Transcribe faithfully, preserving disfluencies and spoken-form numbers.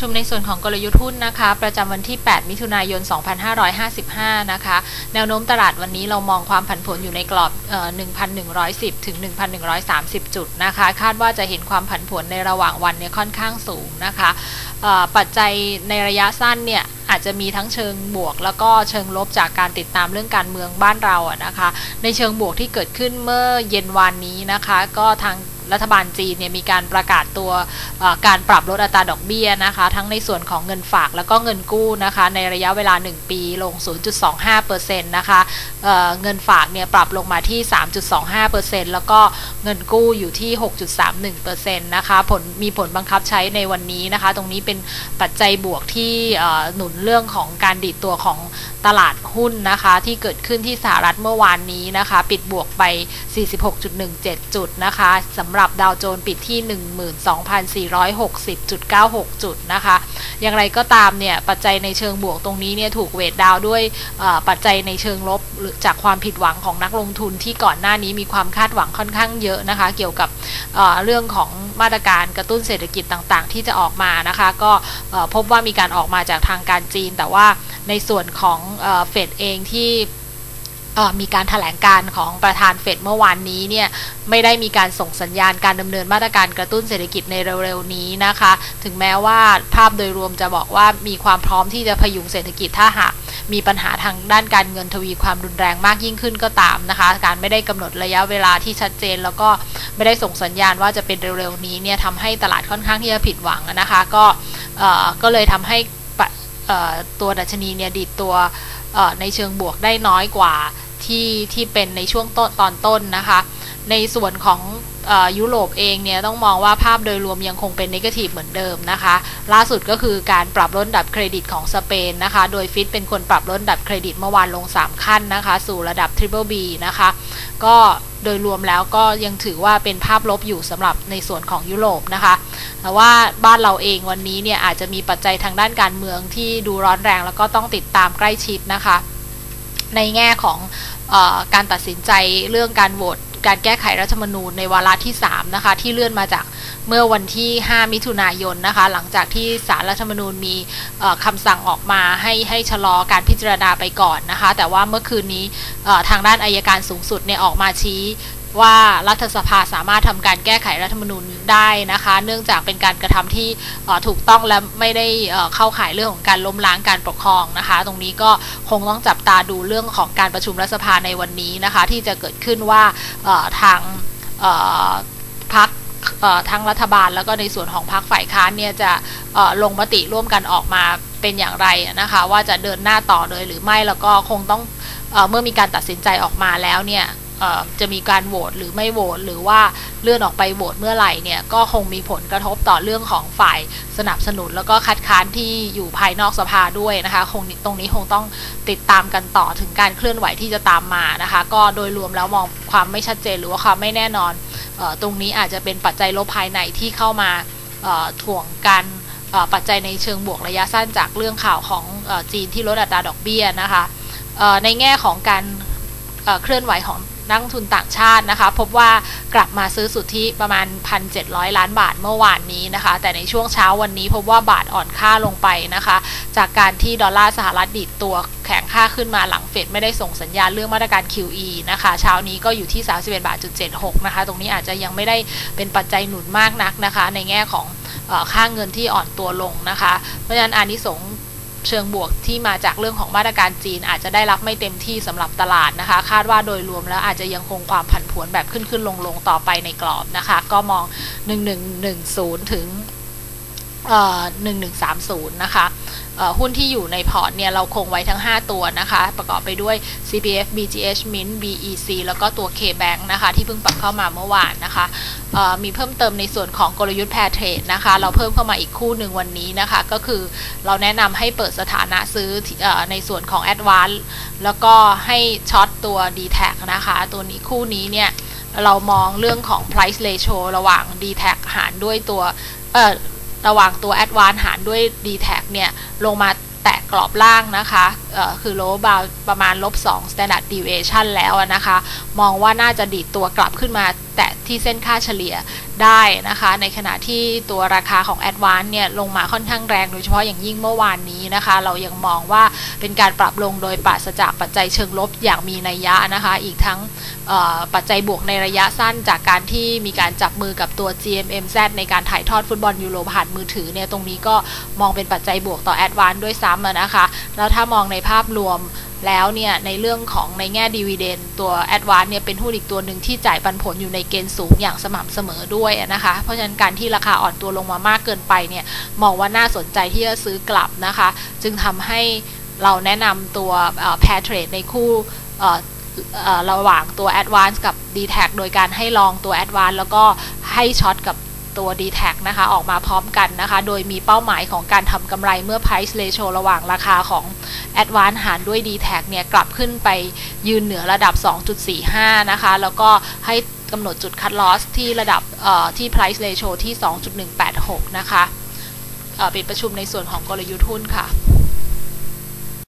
ชุมในส่วนของกลยุทธ์หุ้นนะคะประจำวันที่แปดมิถุนายนสองพันห้าร้อยห้าสิบห้านะคะแนวโน้มตลาดวันนี้เรามองความผันผวนอยู่ในกรอบเอ่อ หนึ่งพันหนึ่งร้อยสิบ ถึง หนึ่งพันหนึ่งร้อยสามสิบ จุดนะคะคาดว่าจะเห็นความผันผวนในระหว่างวันเนี่ยค่อนข้างสูงนะคะปัจจัยในระยะสั้นเนี่ยอาจจะมีทั้งเชิงบวกแล้วก็เชิงลบจากการติดตามเรื่องการเมืองบ้านเราอะนะคะในเชิงบวกที่เกิดขึ้นเมื่อเย็นวานนี้นะคะก็ทางรัฐบาลจีนเนี่ยมีการประกาศตัวการปรับลดอัตราดอกเบี้ยนะคะทั้งในส่วนของเงินฝากแล้วก็เงินกู้นะคะในระยะเวลาหนึ่งปีลง ศูนย์จุดสองห้าเปอร์เซ็นต์ นะคะ เอ่อ เงินฝากเนี่ยปรับลงมาที่ สามจุดสองห้าเปอร์เซ็นต์ แล้วก็เงินกู้อยู่ที่ หกจุดสามหนึ่งเปอร์เซ็นต์ นะคะผลมีผลบังคับใช้ในวันนี้นะคะตรงนี้เป็นปัจจัยบวกที่หนุนเรื่องของการดีดตัวของตลาดหุ้นนะคะที่เกิดขึ้นที่สหรัฐเมื่อวานนี้นะคะปิดบวกไป สี่สิบหกจุดหนึ่งเจ็ด จุดนะคะสำหรับดาวโจนส์ปิดที่ หนึ่งหมื่นสองพันสี่ร้อยหกสิบจุดเก้าหก จุดนะคะอย่างไรก็ตามเนี่ยปัจจัยในเชิงบวกตรงนี้เนี่ยถูกเวทดาวด้วยปัจจัยในเชิงลบหรือจากความผิดหวังของนักลงทุนที่ก่อนหน้านี้มีความคาดหวังค่อนข้างเยอะนะคะเกี่ยวกับเอ่อเรื่องของมาตรการกระตุ้นเศรษฐกิจต่างๆที่จะออกมานะคะก็พบว่ามีการออกมาจากทางการจีนแต่ว่าในส่วนของเฟดเองที่มีการแถลงการของประธานเฟดเมื่อวานนี้เนี่ยไม่ได้มีการส่งสัญญาณการดำเนินมาตรการกระตุ้นเศรษฐกิจในเร็วๆนี้นะคะถึงแม้ว่าภาพโดยรวมจะบอกว่ามีความพร้อมที่จะพยุงเศรษฐกิจถ้าหากมีปัญหาทางด้านการเงินทวีความรุนแรงมากยิ่งขึ้นก็ตามนะคะการไม่ได้กำหนดระยะเวลาที่ชัดเจนแล้วก็ไม่ได้ส่งสัญญาณว่าจะเป็นเร็วๆนี้เนี่ยทำให้ตลาดค่อนข้างที่จะผิดหวังนะคะก็ก็เลยทำให้ตัวดัชนีเนี่ยดีดตัวในเชิงบวกได้น้อยกว่าที่ที่เป็นในช่วงต้นตอนต้นนะคะในส่วนของยุโรปเองเนี่ยต้องมองว่าภาพโดยรวมยังคงเป็นเนกาทีฟเหมือนเดิมนะคะล่าสุดก็คือการปรับลดระดับเครดิตของสเปนนะคะโดยฟิตเป็นคนปรับลดระดับเครดิตเมื่อวานลงสามขั้นนะคะสู่ระดับ Triple B นะคะก็โดยรวมแล้วก็ยังถือว่าเป็นภาพลบอยู่สำหรับในส่วนของยุโรปนะคะแต่ว่าบ้านเราเองวันนี้เนี่ยอาจจะมีปัจจัยทางด้านการเมืองที่ดูร้อนแรงแล้วก็ต้องติดตามใกล้ชิดนะคะในแง่ของเอ่อการตัดสินใจเรื่องการโหวตการแก้ไขรัฐธรรมนูญในวาระที่สามนะคะที่เลื่อนมาจากเมื่อวันที่ห้ามิถุนายนนะคะหลังจากที่ศาลรัฐธรรมนูญมีคำสั่งออกมาให้ให้ชะลอการพิจารณาไปก่อนนะคะแต่ว่าเมื่อคืนนี้ทางด้านอัยการสูงสุดเนี่ยออกมาชี้ว่ารัฐสภาสามารถทำการแก้ไขรัฐธรรมนูญได้นะคะเนื่องจากเป็นการกระทำที่ถูกต้องและไม่ได้เข้าข่ายเรื่องของการล้มล้างการปกครองนะคะตรงนี้ก็คงต้องจับตาดูเรื่องของการประชุมรัฐสภาในวันนี้นะคะที่จะเกิดขึ้นว่าทางพรรคทั้งรัฐบาลแล้วก็ในส่วนของพรรคฝ่ายค้านเนี่ยจะลงมติร่วมกันออกมาเป็นอย่างไรนะคะว่าจะเดินหน้าต่อเลยหรือไม่แล้วก็คงต้องเมื่อมีการตัดสินใจออกมาแล้วเนี่ยจะมีการโหวตหรือไม่โหวตหรือว่าเลื่อนออกไปโหวตเมื่อไหร่เนี่ยก็คงมีผลกระทบต่อเรื่องของฝ่ายสนับสนุนแล้วก็คัดค้านที่อยู่ภายนอกสภาด้วยนะคะคงตรงนี้คงต้องติดตามกันต่อถึงการเคลื่อนไหวที่จะตามมานะคะก็โดยรวมแล้วมองความไม่ชัดเจนหรือว่าความไม่แน่นอนตรงนี้อาจจะเป็นปัจจัยลบภายในที่เข้ามาถ่วงการปัจจัยในเชิงบวกระยะสั้นจากเรื่องข่าวของจีนที่ลดอัตราดอกเบี้ยนะคะในแง่ของการเคลื่อนไหวของนักลงทุนต่างชาตินะคะพบว่ากลับมาซื้อสุทธิประมาณ หนึ่งพันเจ็ดร้อย ล้านบาทเมื่อวานนี้นะคะแต่ในช่วงเช้าวันนี้พบว่าบาทอ่อนค่าลงไปนะคะจากการที่ดอลลาร์สหรัฐดีดตัวแข็งค่าขึ้นมาหลังเฟดไม่ได้ส่งสัญญาณเรื่องมาตรการ คิว อี นะคะเช้านี้ก็อยู่ที่สามสิบเอ็ดบาทจุดเจ็ดหกนะคะตรงนี้อาจจะยังไม่ได้เป็นปัจจัยหนุนมากนักนะคะในแง่ของเอ่อค่าเงินที่อ่อนตัวลงนะคะเพราะฉะนั้นอานิสงส์เชิงบวกที่มาจากเรื่องของมาตรการจีนอาจจะได้รับไม่เต็มที่สำหรับตลาดนะคะคาดว่าโดยรวมแล้วอาจจะยังคงความผันผวนแบบขึ้นขึ้นลงลงต่อไปในกรอบนะคะก็มองหนึ่งหนึ่งหนึ่งศูนย์ถึงเอ่อหนึ่งหนึ่งสามศูนย์นะคะหุ้นที่อยู่ในพอร์ตเนี่ยเราคงไว้ทั้งห้าตัวนะคะประกอบไปด้วย ซี พี เอฟ บี จี เอช Mint บี อี ซี แล้วก็ตัว K-Bank นะคะที่เพิ่งปรับเข้ามาเมื่อวานนะคะมีเพิ่มเติมในส่วนของกลยุทธ์ Pair Trade นะคะเราเพิ่มเข้ามาอีกคู่หนึ่งวันนี้นะคะก็คือเราแนะนำให้เปิดสถานะซื้อในส่วนของ Advance แล้วก็ให้ช็อตตัว ดี แท็ก นะคะตัวนี้คู่นี้เนี่ยเรามองเรื่องของ price ratio ระหว่าง ดี แท็ก หารด้วยตัวเอ่อระหว่างตัว Advance หารด้วย ดี แท็ก เนี่ยลงมาแตะกรอบล่างนะคะเอ่อคือ low bound ประมาณ ลบสอง standard deviation แล้วนะคะมองว่าน่าจะดีดตัวกลับขึ้นมาแตตะที่เส้นค่าเฉลี่ยได้นะคะในขณะที่ตัวราคาของ Advance เนี่ยลงมาค่อนข้างแรงโดยเฉพาะอย่างยิ่งเมื่อวานนี้นะคะเรายังมองว่าเป็นการปรับลงโดยปราศจากปัจจัยเชิงลบอย่างมีนัยยะนะคะอีกทั้งปัจจัยบวกในระยะสั้นจากการที่มีการจับมือกับตัว จี เอ็ม เอ็ม แซด ในการถ่ายทอดฟุตบอลยูโรผ่านมือถือเนี่ยตรงนี้ก็มองเป็นปัจจัยบวกต่อ Advance ด้วยซ้ำนะคะแล้วถ้ามองในภาพรวมแล้วเนี่ยในเรื่องของในแง่ดีวีเดนตัว Advance เนี่ยเป็นหุ้นอีกตัวหนึ่งที่จ่ายปันผลอยู่ในเกณฑ์สูงอย่างสม่ำเสมอด้วยนะคะเพราะฉะนั้นการที่ราคาอ่อนตัวลงมามากเกินไปเนี่ยมองว่าน่าสนใจที่จะซื้อกลับนะคะจึงทำให้เราแนะนำตัว pair trade ในคู่ระหว่างตัว Advance กับ ดี แท็ก โดยการให้ลองตัว Advance แล้วก็ให้ช็อตกับตัว ดี แท็ก นะคะออกมาพร้อมกันนะคะโดยมีเป้าหมายของการทำกำไรเมื่อ price ratio ระหว่างราคาของ Advance หารด้วย ดี แท็ก เนี่ยกลับขึ้นไปยืนเหนือระดับ สองจุดสี่ห้า นะคะแล้วก็ให้กำหนดจุด cut loss ที่ระดับที่ price ratio ที่ สองจุดหนึ่งแปดหก นะคะปิดประชุมในส่วนของกลยุทธ์หุ้นค่ะ